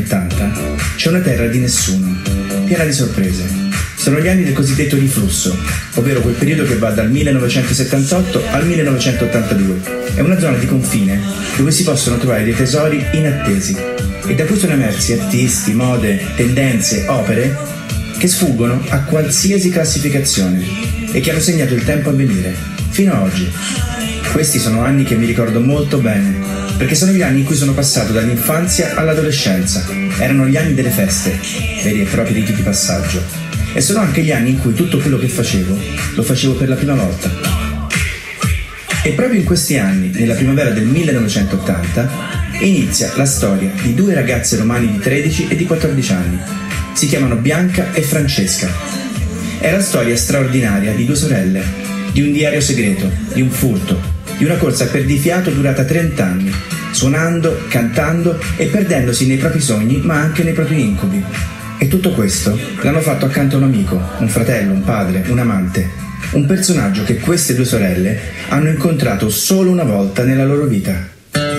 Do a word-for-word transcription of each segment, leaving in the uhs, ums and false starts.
ottanta c'è una terra di nessuno, piena di sorprese. Sono gli anni del cosiddetto riflusso, ovvero quel periodo che va dal millenovecentosettantotto al millenovecentottantadue. È una zona di confine dove si possono trovare dei tesori inattesi e da cui sono emersi artisti, mode, tendenze, opere che sfuggono a qualsiasi classificazione e che hanno segnato il tempo a venire, fino a oggi. Questi sono anni che mi ricordo molto bene, perché sono gli anni in cui sono passato dall'infanzia all'adolescenza. Erano gli anni delle feste, veri e propri riti di passaggio. E sono anche gli anni in cui tutto quello che facevo, lo facevo per la prima volta. E proprio in questi anni, nella primavera del millenovecentottanta, inizia la storia di due ragazze romane di tredici e di quattordici anni. Si chiamano Bianca e Francesca. È la storia straordinaria di due sorelle, di un diario segreto, di un furto, di una corsa a perdifiato durata trenta anni, suonando, cantando e perdendosi nei propri sogni ma anche nei propri incubi. E tutto questo l'hanno fatto accanto a un amico, un fratello, un padre, un amante, un personaggio che queste due sorelle hanno incontrato solo una volta nella loro vita.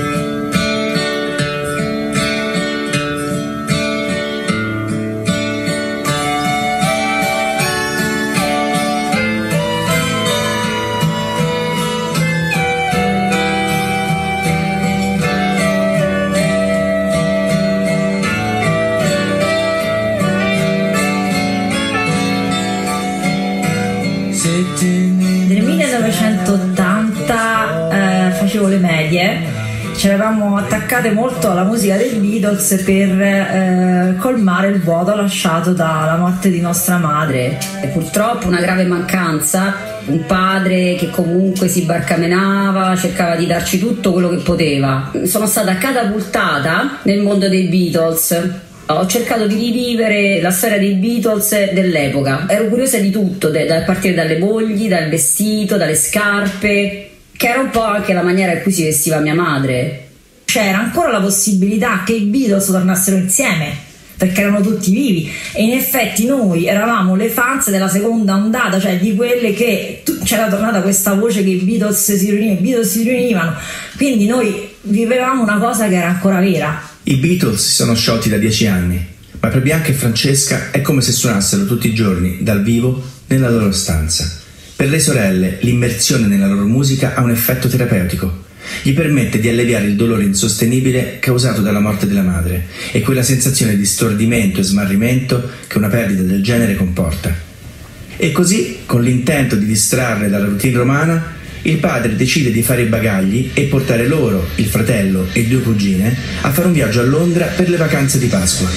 Nel millenovecentottanta eh, facevo le medie, ci eravamo attaccate molto alla musica dei Beatles per eh, colmare il vuoto lasciato dalla morte di nostra madre. E purtroppo una grave mancanza, un padre che comunque si barcamenava, cercava di darci tutto quello che poteva. Sono stata catapultata nel mondo dei Beatles. Ho cercato di rivivere la storia dei Beatles dell'epoca. Ero curiosa di tutto, a partire dalle mogli, dal vestito, dalle scarpe, che era un po' anche la maniera in cui si vestiva mia madre. C'era ancora la possibilità che i Beatles tornassero insieme, perché erano tutti vivi, e in effetti noi eravamo le fans della seconda ondata, cioè di quelle che c'era tornata questa voce che i Beatles si riunivano, i Beatles si riunivano, quindi noi vivevamo una cosa che era ancora vera. I Beatles si sono sciolti da dieci anni, ma per Bianca e Francesca è come se suonassero tutti i giorni, dal vivo, nella loro stanza. Per le sorelle, l'immersione nella loro musica ha un effetto terapeutico. Gli permette di alleviare il dolore insostenibile causato dalla morte della madre e quella sensazione di stordimento e smarrimento che una perdita del genere comporta. E così, con l'intento di distrarre dalla routine romana, il padre decide di fare i bagagli e portare loro, il fratello e due cugine a fare un viaggio a Londra per le vacanze di Pasqua.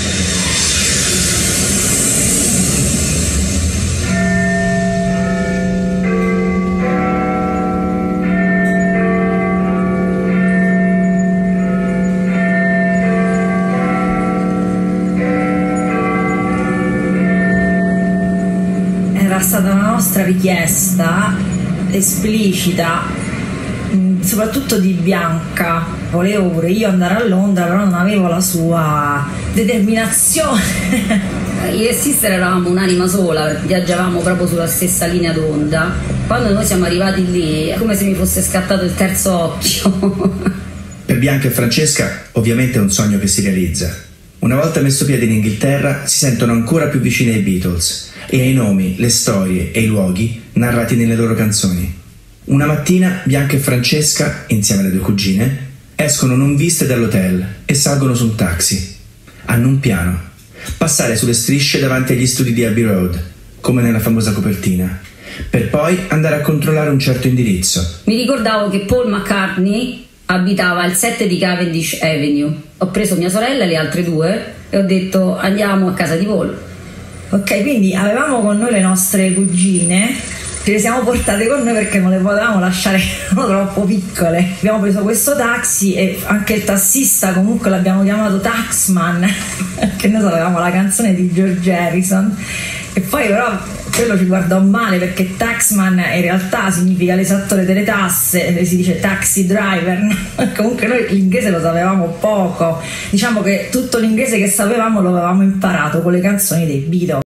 Era stata una nostra richiesta esplicita, soprattutto di Bianca. Volevo pure io andare a Londra, però non avevo la sua determinazione. Io e Sister eravamo un'anima sola, viaggiavamo proprio sulla stessa linea d'onda. Quando noi siamo arrivati lì è come se mi fosse scattato il terzo occhio. Per Bianca e Francesca ovviamente è un sogno che si realizza. Una volta messo piede in Inghilterra si sentono ancora più vicine ai Beatles e ai nomi, le storie e i luoghi narrati nelle loro canzoni. Una mattina Bianca e Francesca, insieme alle due cugine, escono non viste dall'hotel e salgono su un taxi. Hanno un piano: passare sulle strisce davanti agli studi di Abbey Road, come nella famosa copertina, per poi andare a controllare un certo indirizzo. Mi ricordavo che Paul McCartney abitava al sette di Cavendish Avenue. Ho preso mia sorella e le altre due e ho detto andiamo a casa di Paul. Ok, quindi avevamo con noi le nostre cugine, ce le siamo portate con noi perché non le potevamo lasciare, erano troppo piccole. Abbiamo preso questo taxi e anche il tassista comunque l'abbiamo chiamato Taxman, perché noi sapevamo la canzone di George Harrison. E poi però quello ci guardò male perché Taxman in realtà significa l'esattore delle tasse, si dice taxi driver. Comunque noi l'inglese lo sapevamo poco, diciamo che tutto l'inglese che sapevamo lo avevamo imparato con le canzoni dei Beatles.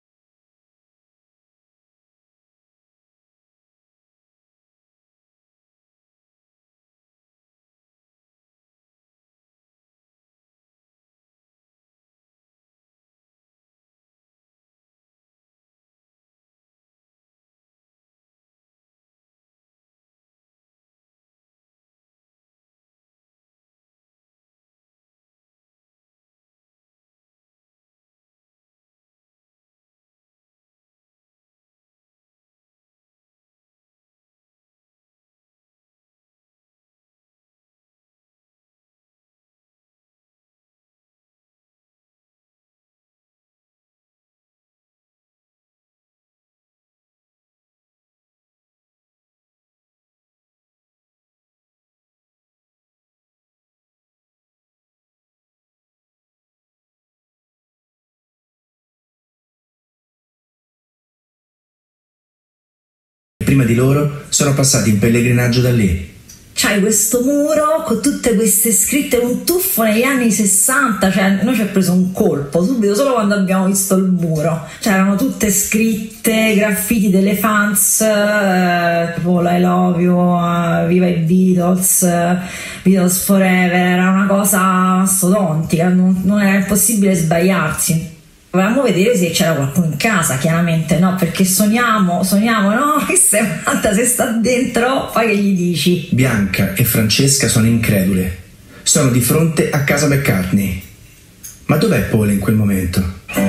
prima di loro sono passati in pellegrinaggio da lì. C'hai questo muro con tutte queste scritte, un tuffo negli anni sessanta, cioè noi ci ha preso un colpo subito solo quando abbiamo visto il muro. C'erano tutte scritte, graffiti delle fans, eh, tipo I love you, uh, viva i Beatles, uh, Beatles forever, era una cosa mastodontica, non, non era possibile sbagliarsi. Volevamo vedere se c'era qualcuno in casa, chiaramente no, perché sogniamo, sogniamo, no, che se Samantha se sta dentro, poi che gli dici? Bianca e Francesca sono incredule. Sono di fronte a casa McCartney. Ma dov'è Paul in quel momento?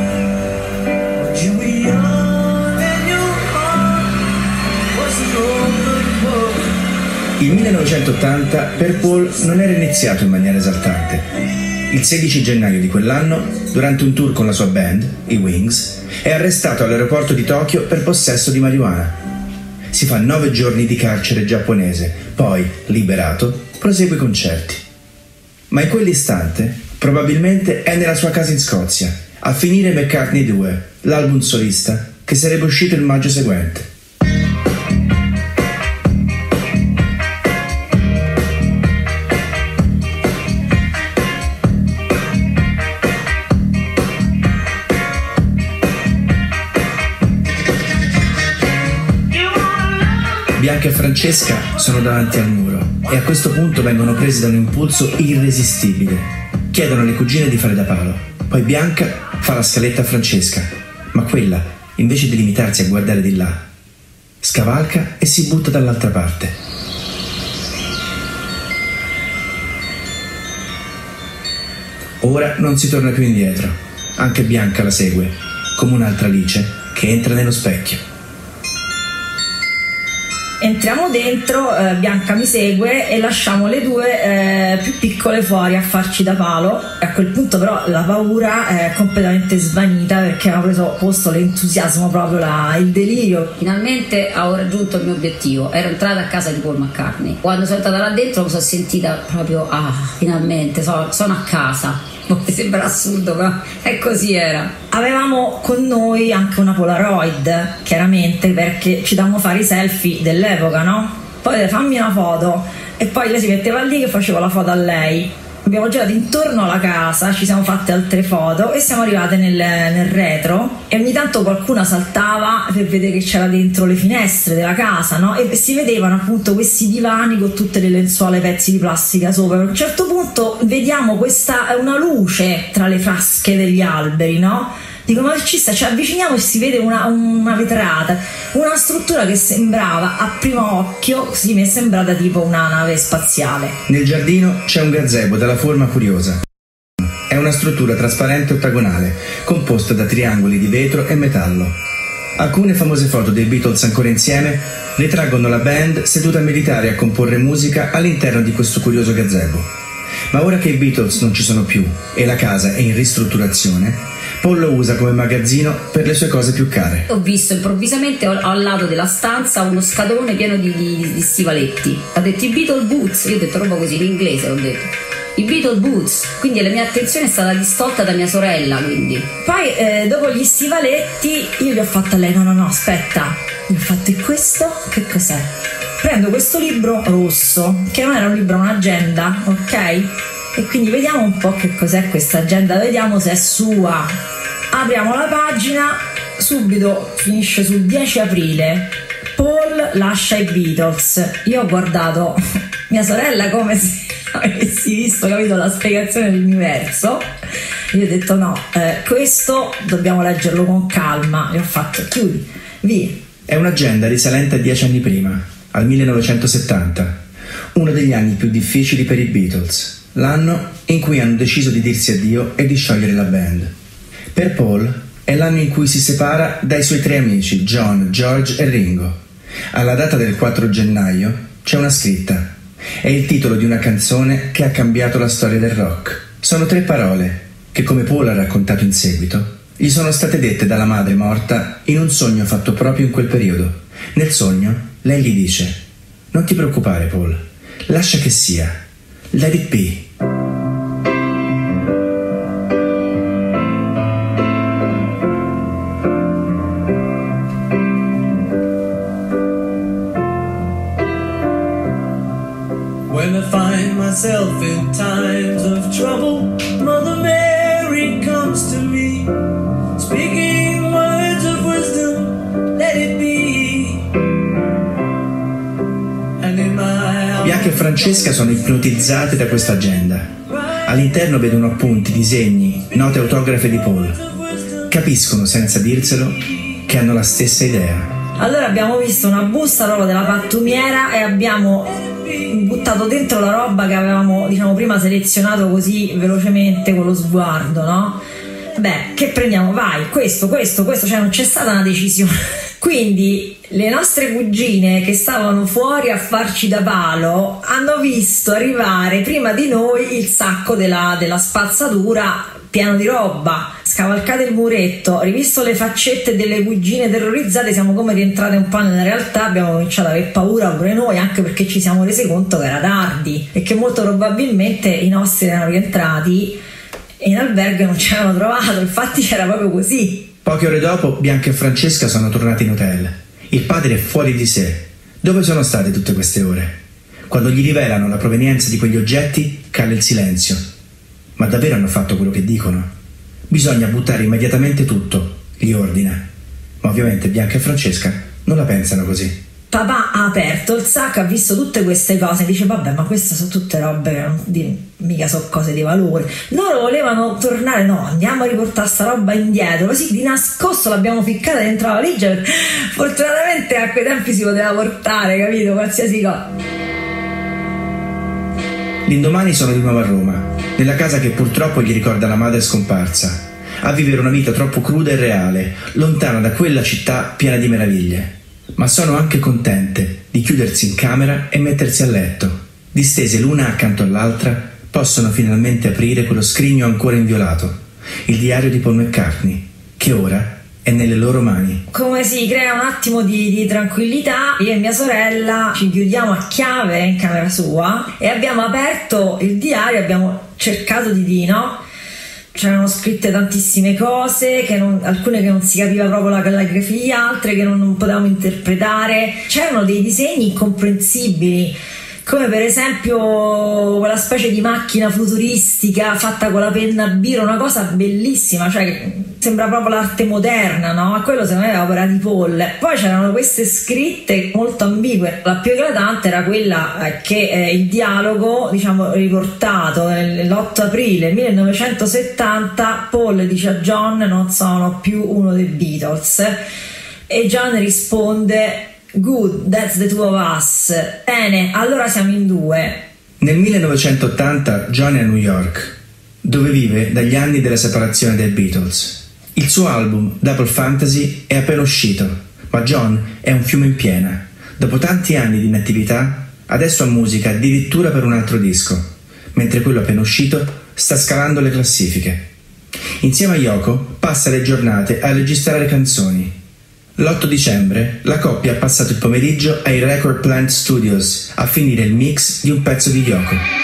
Il millenovecentottanta per Paul non era iniziato in maniera esaltante. Il sedici gennaio di quell'anno, durante un tour con la sua band, i Wings, è arrestato all'aeroporto di Tokyo per possesso di marijuana. Si fa nove giorni di carcere giapponese, poi, liberato, prosegue i concerti. Ma in quell'istante, probabilmente è nella sua casa in Scozia, a finire McCartney due, l'album solista, che sarebbe uscito il maggio seguente. Bianca e Francesca sono davanti al muro e a questo punto vengono presi da un impulso irresistibile. Chiedono alle cugine di fare da palo. Poi Bianca fa la scaletta a Francesca, ma quella, invece di limitarsi a guardare di là, scavalca e si butta dall'altra parte. Ora non si torna più indietro. Anche Bianca la segue, come un'altra Alice che entra nello specchio. Entriamo dentro, eh, Bianca mi segue e lasciamo le due eh, più piccole fuori a farci da palo. A quel punto però la paura è completamente svanita perché aveva preso posto l'entusiasmo, proprio la, il delirio. Finalmente ho raggiunto il mio obiettivo, ero entrata a casa di Paul McCartney. Quando sono entrata là dentro mi sono sentita proprio, ah, finalmente so, sono a casa. Mi sembra assurdo, ma è così era. Avevamo con noi anche una Polaroid, chiaramente, perché ci davamo fare i selfie dell'epoca, no? Poi fammi una foto e poi lei si metteva lì che facevo la foto a lei. Abbiamo girato intorno alla casa, ci siamo fatte altre foto e siamo arrivate nel, nel retro e ogni tanto qualcuna saltava per vedere che c'era dentro le finestre della casa, no? E si vedevano appunto questi divani con tutte le lenzuola e pezzi di plastica sopra. A un certo punto vediamo questa una luce tra le frasche degli alberi, no? Dico, ma che ci sta? Ci avviciniamo e si vede una, una vetrata, una struttura che sembrava a primo occhio, sì, mi è sembrata tipo una nave spaziale. Nel giardino c'è un gazebo dalla forma curiosa. È una struttura trasparente ottagonale, composta da triangoli di vetro e metallo. Alcune famose foto dei Beatles ancora insieme ritraggono la band seduta a meditare e a comporre musica all'interno di questo curioso gazebo. Ma ora che i Beatles non ci sono più e la casa è in ristrutturazione, Paul lo usa come magazzino per le sue cose più care. Ho visto improvvisamente al lato della stanza uno scatolone pieno di, di, di stivaletti. Ha detto i Beatle Boots, io ho detto roba così in inglese, ho detto i Beatle Boots, quindi la mia attenzione è stata distolta da mia sorella, quindi. Poi eh, dopo gli stivaletti io gli ho fatto a lei, no no no aspetta, gli ho fatto, e questo che cos'è? Prendo questo libro rosso, che non era un libro, un'agenda, ok? E quindi vediamo un po' che cos'è questa agenda, vediamo se è sua. Apriamo la pagina, subito finisce sul dieci aprile. Paul lascia i Beatles. Io ho guardato mia sorella come se avessi visto, capito, la spiegazione dell'universo. Io ho detto no, eh, questo dobbiamo leggerlo con calma. E ho fatto, chiudi, via. È un'agenda risalente a dieci anni prima, al millenovecentosettanta, uno degli anni più difficili per i Beatles. L'anno in cui hanno deciso di dirsi addio e di sciogliere la band. Per Paul è l'anno in cui si separa dai suoi tre amici John, George e Ringo. Alla data del quattro gennaio c'è una scritta. È il titolo di una canzone che ha cambiato la storia del rock. Sono tre parole che, come Paul ha raccontato in seguito, gli sono state dette dalla madre morta in un sogno fatto proprio in quel periodo. Nel sogno lei gli dice: non ti preoccupare Paul, lascia che sia. Let it be. When I find myself in times of trouble, Mother Mary comes to me, speaking words of wisdom, let it be. And in my Bianca e Francesca sono ipnotizzate da questa agenda. All'interno vedono appunti, disegni, note autografe di Paul. Capiscono senza dirselo che hanno la stessa idea. Allora abbiamo visto una busta proprio della pattumiera e abbiamo buttato dentro la roba che avevamo, diciamo, prima selezionato così velocemente con lo sguardo, no? Beh, che prendiamo? Vai, questo, questo, questo, cioè non c'è stata una decisione. Quindi le nostre cugine che stavano fuori a farci da palo hanno visto arrivare prima di noi il sacco della, della spazzatura pieno di roba, scavalcate il muretto, rivisto le faccette delle cugine terrorizzate, siamo come rientrate un po' nella realtà, abbiamo cominciato ad avere paura pure noi, anche perché ci siamo resi conto che era tardi e che molto probabilmente i nostri erano rientrati e in albergo non ci avevano trovato, infatti era proprio così. Poche ore dopo Bianca e Francesca sono tornati in hotel. Il padre è fuori di sé. Dove sono state tutte queste ore? Quando gli rivelano la provenienza di quegli oggetti, cala il silenzio. Ma davvero hanno fatto quello che dicono? Bisogna buttare immediatamente tutto, gli ordina. Ma ovviamente Bianca e Francesca non la pensano così. Papà ha aperto il sacco, ha visto tutte queste cose e dice vabbè, ma queste sono tutte robe che non, di, mica sono cose di valore. Loro volevano tornare, no, andiamo a riportare sta roba indietro, così di nascosto l'abbiamo ficcata dentro la valigia. Fortunatamente a quei tempi si poteva portare, capito, qualsiasi cosa. L'indomani sono di nuovo a Roma, nella casa che purtroppo gli ricorda la madre scomparsa, a vivere una vita troppo cruda e reale, lontana da quella città piena di meraviglie. Ma sono anche contente di chiudersi in camera e mettersi a letto. Distese l'una accanto all'altra, possono finalmente aprire quello scrigno ancora inviolato, il diario di Paul McCartney, che ora è nelle loro mani. Come si crea un attimo di, di tranquillità, io e mia sorella ci chiudiamo a chiave in camera sua e abbiamo aperto il diario, abbiamo cercato di dire, no? C'erano scritte tantissime cose, che non, alcune che non si capiva proprio la calligrafia, altre che non, non potevamo interpretare. C'erano dei disegni incomprensibili, come per esempio quella specie di macchina futuristica fatta con la penna a biro, una cosa bellissima, cioè sembra proprio l'arte moderna, no? Quello secondo me è opera di Paul. Poi c'erano queste scritte molto ambigue, la più eclatante era quella che eh, il dialogo, diciamo, riportato l'otto aprile millenovecentosettanta, Paul dice a John non sono più uno dei Beatles e John risponde good, that's the two of us. Bene, allora siamo in due. Nel millenovecentottanta John è a New York, dove vive dagli anni della separazione dai Beatles. Il suo album Double Fantasy è appena uscito, ma John è un fiume in piena. Dopo tanti anni di inattività, adesso ha musica addirittura per un altro disco, mentre quello appena uscito sta scalando le classifiche. Insieme a Yoko passa le giornate a registrare canzoni. L'otto dicembre la coppia ha passato il pomeriggio ai Record Plant Studios a finire il mix di un pezzo di Yoko.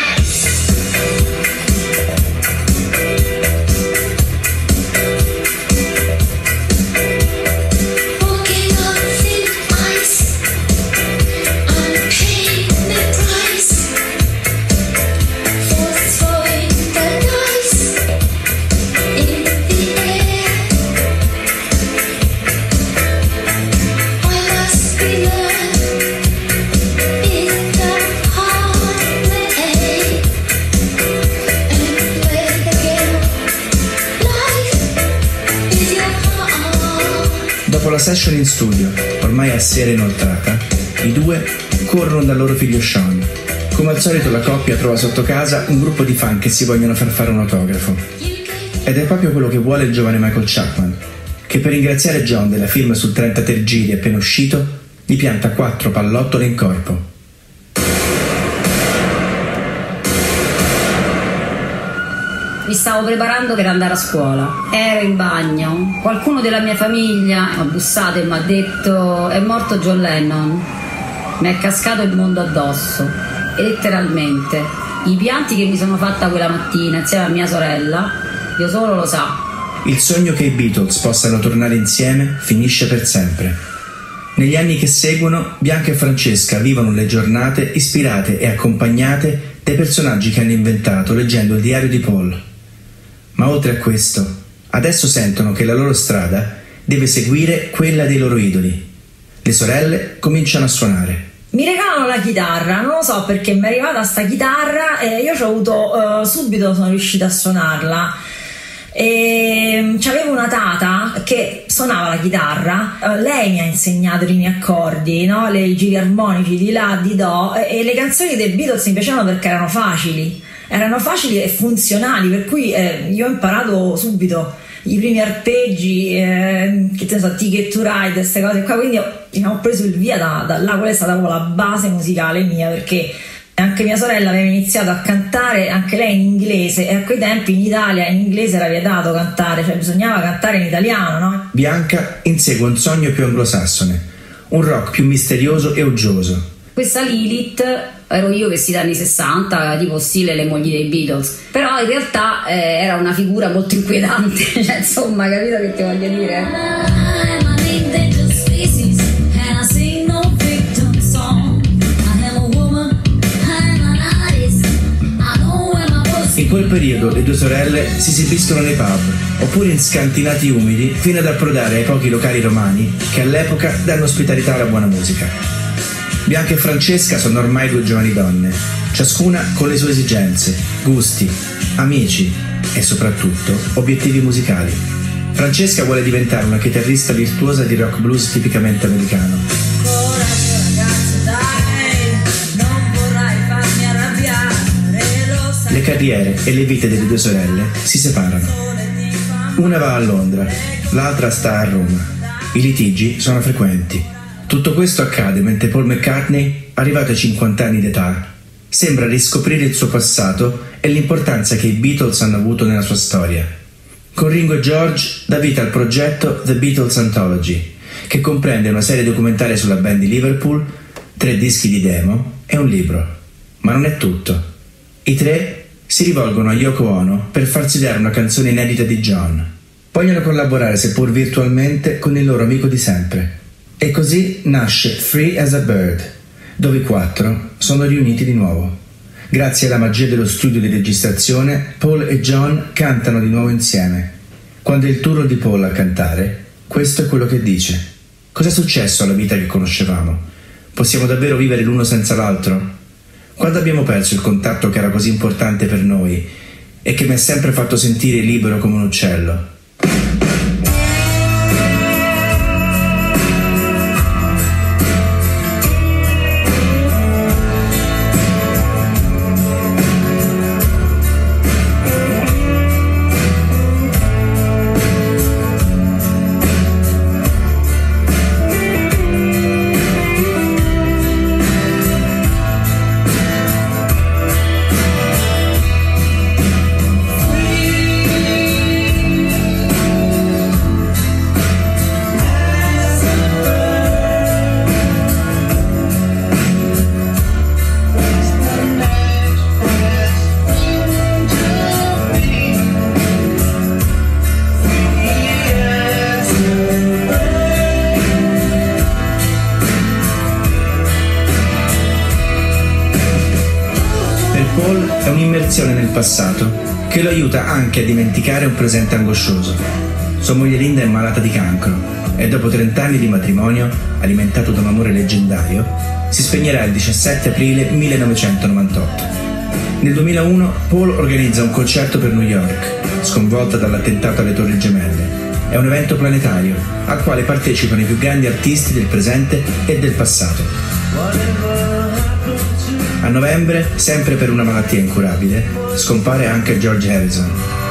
Dopo la session in studio, ormai a sera inoltrata, i due corrono dal loro figlio Sean. Come al solito la coppia trova sotto casa un gruppo di fan che si vogliono far fare un autografo. Ed è proprio quello che vuole il giovane Michael Chapman, che per ringraziare John della firma sul trentatré giri appena uscito, gli pianta quattro pallottole in corpo. Mi stavo preparando per andare a scuola, ero in bagno, qualcuno della mia famiglia mi ha bussato e mi ha detto è morto John Lennon, mi è cascato il mondo addosso, e letteralmente. I pianti che mi sono fatta quella mattina insieme a mia sorella, Dio solo lo sa. Il sogno che i Beatles possano tornare insieme finisce per sempre. Negli anni che seguono, Bianca e Francesca vivono le giornate ispirate e accompagnate dai personaggi che hanno inventato leggendo il diario di Paul. Ma oltre a questo, adesso sentono che la loro strada deve seguire quella dei loro idoli. Le sorelle cominciano a suonare. Mi regalano la chitarra, non lo so perché mi è arrivata sta chitarra e io ci ho avuto, uh, subito sono riuscita a suonarla. E c'avevo una tata che suonava la chitarra, uh, lei mi ha insegnato i primi accordi, no? Le, i giri armonici di la, di do, e, e le canzoni dei Beatles mi piacevano perché erano facili, erano facili e funzionali, per cui eh, io ho imparato subito i primi arpeggi, eh, che ne so, Ticket to Ride, queste cose qua, quindi ho, ho preso il via da, da là. Quella è stata la base musicale mia, perché anche mia sorella aveva iniziato a cantare, anche lei in inglese, e a quei tempi in Italia in inglese era vietato cantare, cioè bisognava cantare in italiano, no? Bianca insegue un sogno più anglosassone, un rock più misterioso e uggioso. Questa Lilith ero io vestita anni sessanta, tipo stile le mogli dei Beatles, però in realtà eh, era una figura molto inquietante, cioè insomma, capito che ti voglio dire? In quel periodo le due sorelle si esibiscono nei pub, oppure in scantinati umidi, fino ad approdare ai pochi locali romani che all'epoca danno ospitalità alla buona musica. Bianca e Francesca sono ormai due giovani donne, ciascuna con le sue esigenze, gusti, amici e soprattutto obiettivi musicali. Francesca vuole diventare una chitarrista virtuosa di rock blues tipicamente americano. Le carriere e le vite delle due sorelle si separano. Una va a Londra, l'altra sta a Roma. I litigi sono frequenti. Tutto questo accade mentre Paul McCartney, arrivato ai cinquanta anni d'età, sembra riscoprire il suo passato e l'importanza che i Beatles hanno avuto nella sua storia. Con Ringo e George dà vita al progetto The Beatles Anthology, che comprende una serie documentaria sulla band di Liverpool, tre dischi di demo e un libro. Ma non è tutto. I tre si rivolgono a Yoko Ono per farsi dare una canzone inedita di John. Vogliono collaborare, seppur virtualmente, con il loro amico di sempre. E così nasce Free as a Bird, dove i quattro sono riuniti di nuovo. Grazie alla magia dello studio di registrazione, Paul e John cantano di nuovo insieme. Quando è il turno di Paul a cantare, questo è quello che dice. Cos'è successo alla vita che conoscevamo? Possiamo davvero vivere l'uno senza l'altro? Quando abbiamo perso il contatto che era così importante per noi e che mi ha sempre fatto sentire libero come un uccello? È un'immersione nel passato che lo aiuta anche a dimenticare un presente angoscioso. Sua moglie Linda è malata di cancro e dopo trent'anni di matrimonio, alimentato da un amore leggendario, si spegnerà il diciassette aprile millenovecentonovantotto. Nel duemilauno Paul organizza un concerto per New York, sconvolta dall'attentato alle Torri Gemelle. È un evento planetario al quale partecipano i più grandi artisti del presente e del passato. A novembre, sempre per una malattia incurabile, scompare anche George Harrison.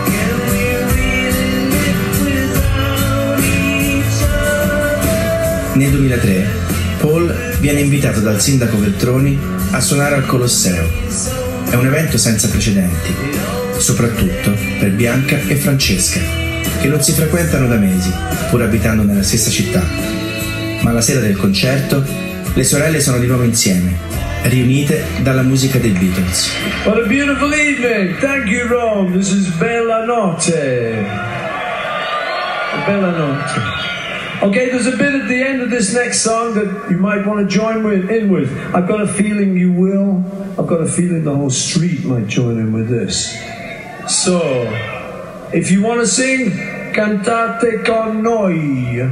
Nel duemilatré, Paul viene invitato dal sindaco Veltroni a suonare al Colosseo. È un evento senza precedenti, soprattutto per Bianca e Francesca, che non si frequentano da mesi, pur abitando nella stessa città. Ma la sera del concerto, le sorelle sono di nuovo insieme, riunite dalla musica dei Beatles. What a beautiful evening! Thank you, Rome. This is Bella Notte. Bella Notte. Okay, there's a bit at the end of this next song that you might want to join with, in with. I've got a feeling you will. I've got a feeling the whole street might join in with this. So, if you want to sing, cantate con noi.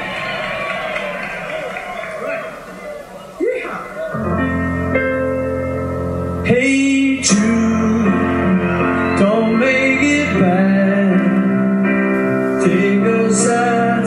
Hey Jude, don't make it bad. Take a sad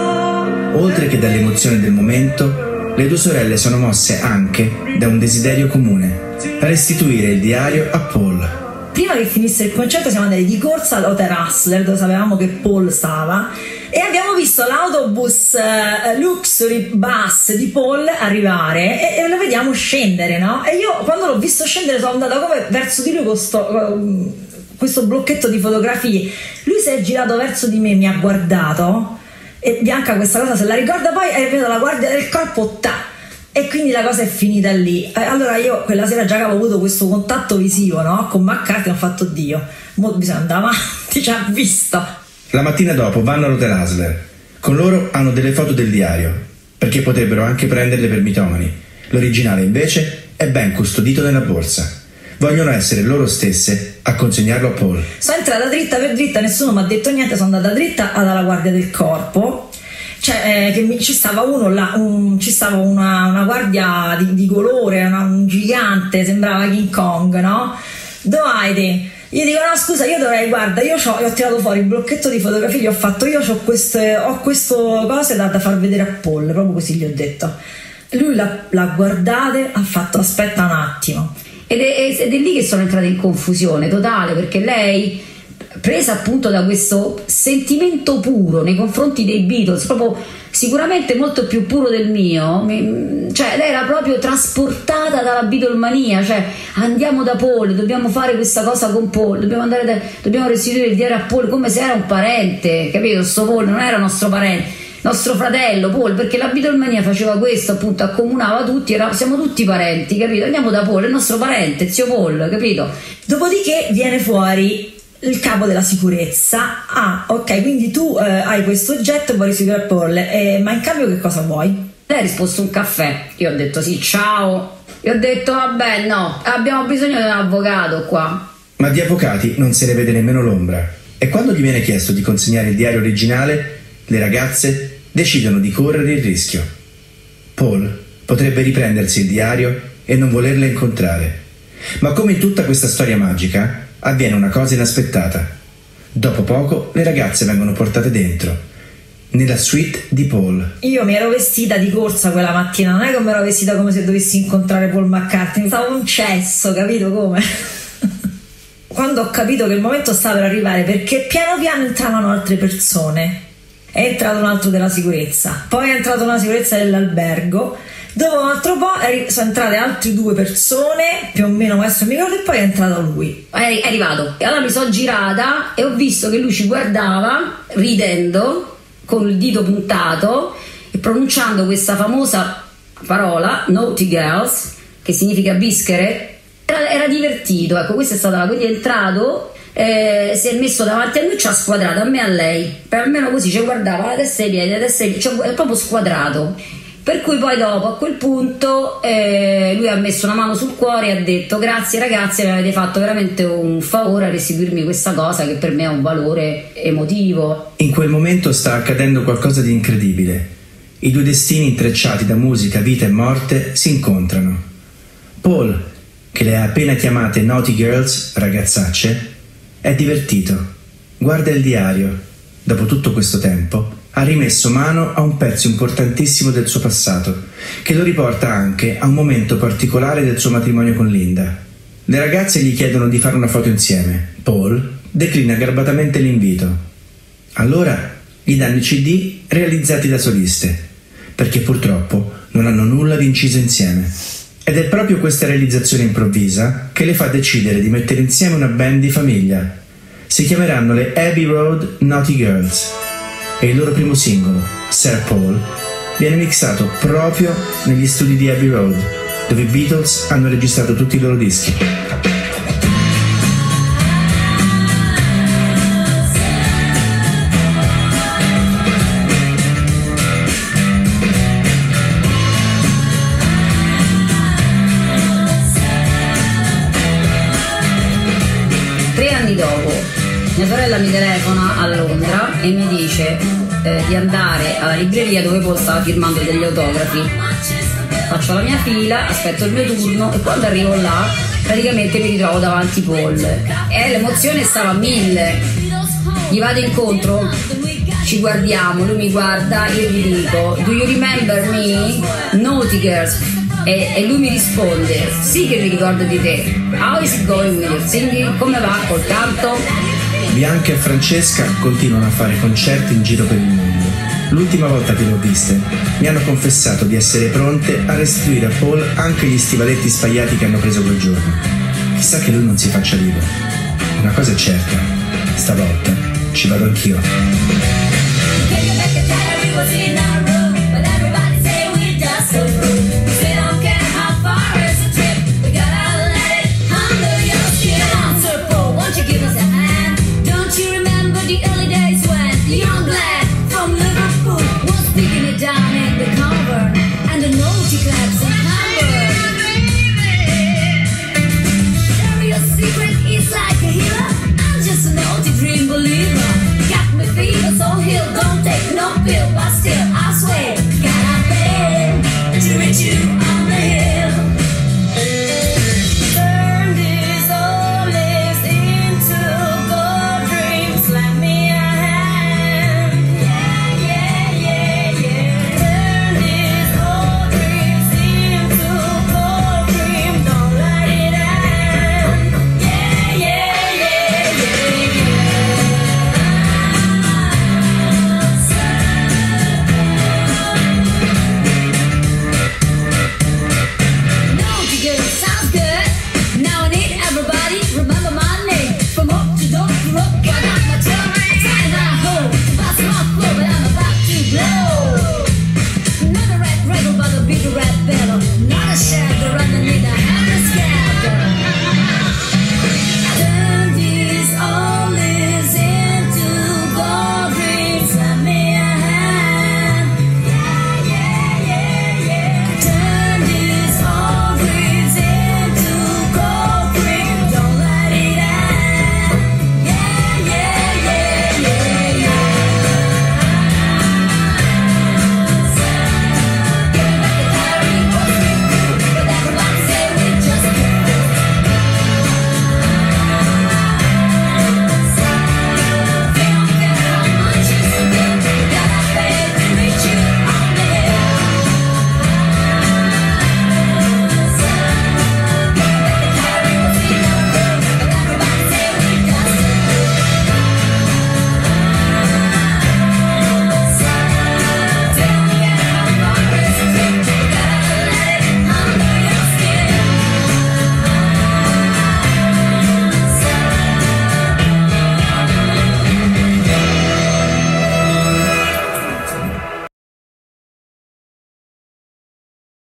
song. Oltre che dall'emozione del momento, le due sorelle sono mosse anche da un desiderio comune: restituire il diario a Paul. Prima che finisse il concerto siamo andati di corsa all'Hotel Hustler, dove sapevamo che Paul stava, e abbiamo visto l'autobus uh, Luxury Bus di Paul arrivare e, e lo vediamo scendere, no? E io quando l'ho visto scendere sono andata come verso di lui con sto, uh, questo blocchetto di fotografie. Lui si è girato verso di me, mi ha guardato, e Bianca questa cosa se la ricorda, poi è venuta la guardia del corpo, ta! E quindi la cosa è finita lì. Allora io quella sera già avevo avuto questo contatto visivo, no? Con McCartney, ho fatto Dio, mo bisogna andare avanti, ci ha visto. La mattina dopo vanno all'Hotel Hustler. Con loro hanno delle foto del diario, perché potrebbero anche prenderle per mitomani. L'originale invece è ben custodito nella borsa. Vogliono essere loro stesse a consegnarlo a Paul. Sono entrata dritta per dritta, nessuno mi ha detto niente, sono andata dritta alla guardia del corpo. Cioè, eh, che mi, ci stava uno là, un, ci stava una, una guardia di, di colore, una, un gigante, sembrava King Kong, no? Dove hai te? Io dico, no scusa, io dovrei, guarda, io, io ho tirato fuori il blocchetto di fotografie, gli ho fatto, io ho queste, ho queste cose da, da far vedere a Paul, proprio così gli ho detto. Lui l'ha, l'ha guardate, ha fatto, aspetta un attimo. Ed è, ed è lì che sono entrata in confusione totale, perché lei, presa appunto da questo sentimento puro nei confronti dei Beatles, proprio sicuramente molto più puro del mio, mi, cioè lei era proprio trasportata dalla Beatlemania, cioè andiamo da Paul, dobbiamo fare questa cosa con Paul, dobbiamo andare da, dobbiamo restituire il diario a Paul come se era un parente, capito? Sto Paul non era nostro parente, nostro fratello Paul, perché la Beatlemania faceva questo, appunto accomunava tutti, era, siamo tutti parenti, capito? Andiamo da Paul, è il nostro parente, zio Paul, capito? Dopodiché viene fuori il capo della sicurezza. Ah, ok, quindi tu eh, hai questo oggetto e vuoi restituire a Paul, eh, ma in cambio che cosa vuoi? Lei ha risposto un caffè. Io ho detto sì, ciao. Io ho detto vabbè, no, abbiamo bisogno di un avvocato qua. Ma di avvocati non se ne vede nemmeno l'ombra. E quando gli viene chiesto di consegnare il diario originale, le ragazze decidono di correre il rischio. Paul potrebbe riprendersi il diario e non volerle incontrare. Ma come in tutta questa storia magica, avviene una cosa inaspettata. Dopo poco le ragazze vengono portate dentro, nella suite di Paul. Io mi ero vestita di corsa quella mattina, non è che mi ero vestita come se dovessi incontrare Paul McCartney, stavo un cesso, capito come? Quando ho capito che il momento stava per arrivare, perché piano piano entravano altre persone, è entrato un altro della sicurezza, poi è entrata una sicurezza dell'albergo. Dopo un altro po' sono entrate altre due persone, più o meno questo mi ricordo, e poi è entrato lui. È arrivato. E allora mi sono girata e ho visto che lui ci guardava, ridendo, con il dito puntato e pronunciando questa famosa parola, Naughty Girls, che significa bischere. Era, era divertito, ecco, questa è stata la... Quindi è entrato, eh, si è messo davanti a noi, ci ha squadrato, a me e a lei. Per almeno così ci guardava, la testa ai piedi, la testa ai piedi, cioè, è proprio squadrato. Per cui poi dopo a quel punto eh, lui ha messo una mano sul cuore e ha detto grazie ragazzi, mi avete fatto veramente un favore a restituirmi questa cosa che per me ha un valore emotivo. In quel momento sta accadendo qualcosa di incredibile. I due destini intrecciati da musica, vita e morte si incontrano. Paul, che le ha appena chiamate Naughty Girls, ragazzacce, è divertito. Guarda il diario. Dopo tutto questo tempo ha rimesso mano a un pezzo importantissimo del suo passato, che lo riporta anche a un momento particolare del suo matrimonio con Linda. Le ragazze gli chiedono di fare una foto insieme. Paul declina garbatamente l'invito. Allora gli danno i C D realizzati da soliste, perché purtroppo non hanno nulla di inciso insieme. Ed è proprio questa realizzazione improvvisa che le fa decidere di mettere insieme una band di famiglia. Si chiameranno le Abbey Road Naughty Girls. E il loro primo singolo, Sir Paul, viene mixato proprio negli studi di Abbey Road, dove i Beatles hanno registrato tutti i loro dischi. Mia sorella mi telefona a Londra e mi dice eh, di andare alla libreria dove Paul stava firmando degli autografi. Faccio la mia fila, aspetto il mio turno e quando arrivo là praticamente mi ritrovo davanti Paul e l'emozione stava a mille. Gli vado incontro, ci guardiamo, lui mi guarda, io gli dico "Do you remember me?" "No, Tigers." E, e lui mi risponde "Sì che mi ricordo di te. How is it going with your singing?" Come va col canto? Bianca e Francesca continuano a fare concerti in giro per il mondo. L'ultima volta che le ho viste mi hanno confessato di essere pronte a restituire a Paul anche gli stivaletti spagliati che hanno preso quel giorno. Chissà che lui non si faccia vivo. Una cosa è certa, stavolta ci vado anch'io.